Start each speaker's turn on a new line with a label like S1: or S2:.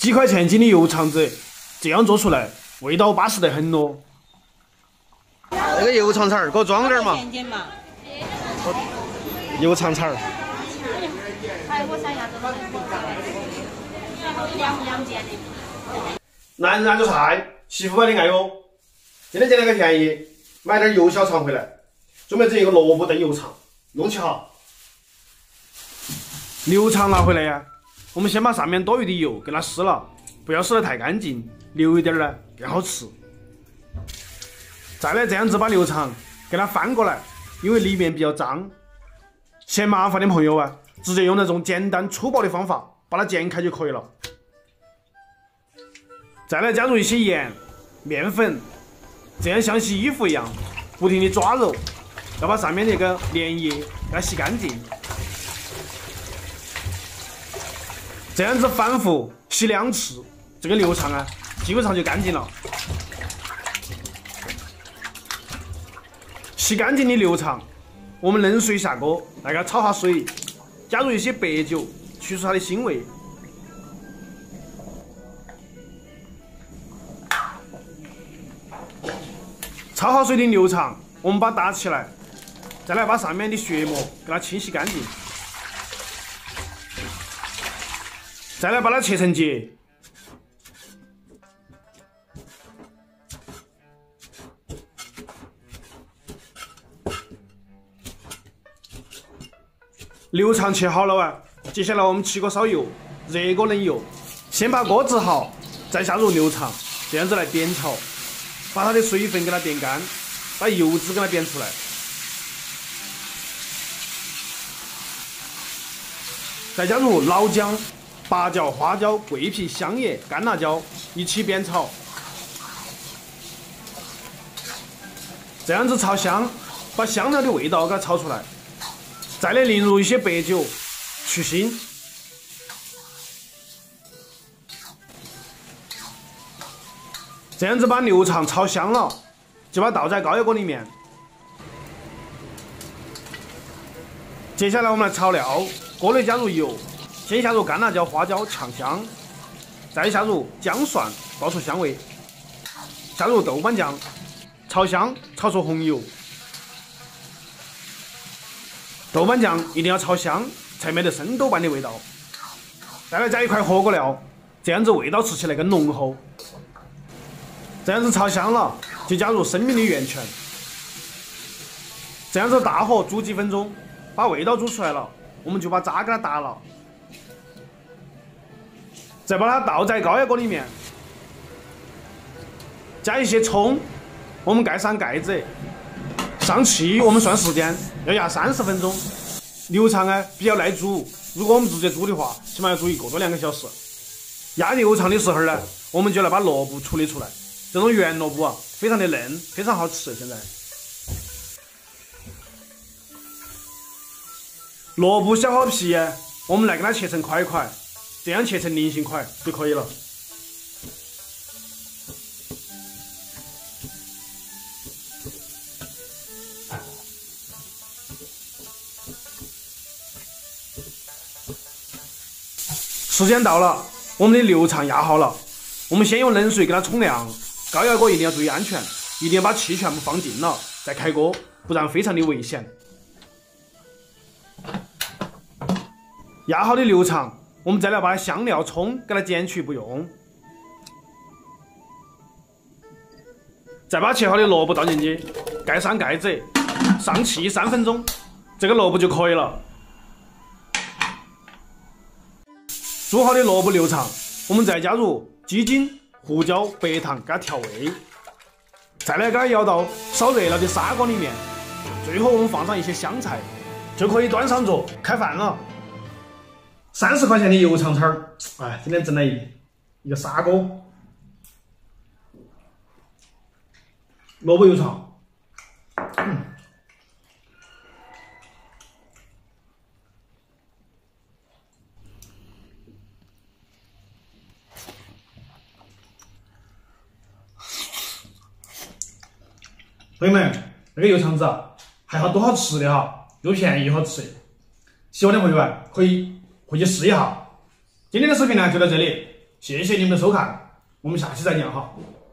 S1: 几块钱斤的油肠子，这样做出来味道巴适得很咯。那个油肠肠给我装点嘛。油肠肠。男人爱做菜，媳妇买的爱哟。今天捡了个便宜，买点油小肠回来，准备整一个萝卜炖油肠，弄起好。牛肠拿回来呀，我们先把上面多余的油给它撕了，不要撕得太干净，留一点呢更好吃。再来这样子把牛肠给它翻过来，因为里面比较脏。嫌麻烦的朋友啊，直接用那种简单粗暴的方法把它剪开就可以了。再来加入一些盐、面粉，这样像洗衣服一样，不停的抓揉，要把上面那个粘液给它洗干净。这样子反复洗2次，这个牛肠啊，基本上就干净了。洗干净的牛肠，我们冷水下锅，来给它炒下水，加入一些白酒，去除它的腥味。焯好水的牛肠，我们把它打起来，再来把上面的血膜给它清洗干净，再来把它切成节。牛肠切好了啊，接下来我们起锅烧油，热锅冷油，先把锅置好，再下入牛肠，这样子来煸炒，把它的水分给它煸干，把油脂给它煸出来。再加入老姜、八角、花椒、桂皮、香叶、干辣椒一起煸炒，这样子炒香，把香料的味道给它炒出来。再来淋入一些白酒去腥，这样子把牛肠炒香了，就把它倒在高压锅里面。接下来我们来炒料，锅内加入油，先下入干辣椒、花椒炝香，再下入姜蒜爆出香味，下入豆瓣酱炒香，炒出红油。豆瓣酱一定要炒香，才没得生豆瓣的味道。再来加一块火锅料，这样子味道吃起来更浓厚。这样子炒香了，就加入生命的源泉。这样子大火煮几分钟，把味道煮出来了，我们就把渣给它打了，再把它倒在高压锅里面，加一些葱，我们盖上盖子。上气我们算时间，要压30分钟。牛肠啊比较耐煮，如果我们直接煮的话，起码要煮1个多2个小时。压牛肠的时候呢，我们就来把萝卜处理出来。这种圆萝卜啊，非常的嫩，非常好吃。现在萝卜削好皮啊，我们来给它切成块块，这样切成菱形块就可以了。时间到了，我们的牛肠压好了，我们先用冷水给它冲凉。高压锅一定要注意安全，一定要把气全部放尽了再开锅，不然非常的危险。压好的牛肠，我们再来把香料、葱给它剪去不用，再把切好的萝卜倒进去，盖上盖子，上气3分钟，这个萝卜就可以了。煮好的萝卜牛肠，我们再加入鸡精、胡椒、白糖给它调味，再来给它舀到烧热了的砂锅里面，最后我们放上一些香菜，就可以端上桌开饭了。30块钱的油肠肠，哎，今天整了一个砂锅萝卜油肠。朋友们，那个油肠子啊，还好多好吃的哈，又便宜又好吃。喜欢的朋友啊，可以回去试一下。今天的视频呢就到这里。 谢谢你们的收看，我们下期再见哈。